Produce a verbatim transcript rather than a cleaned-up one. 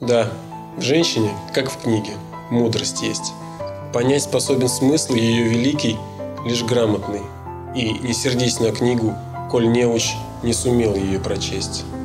Да, в женщине, как в книге, мудрость есть. Понять способен смысл ее великий лишь грамотный. И не сердись на книгу, коль неуч не сумел ее прочесть.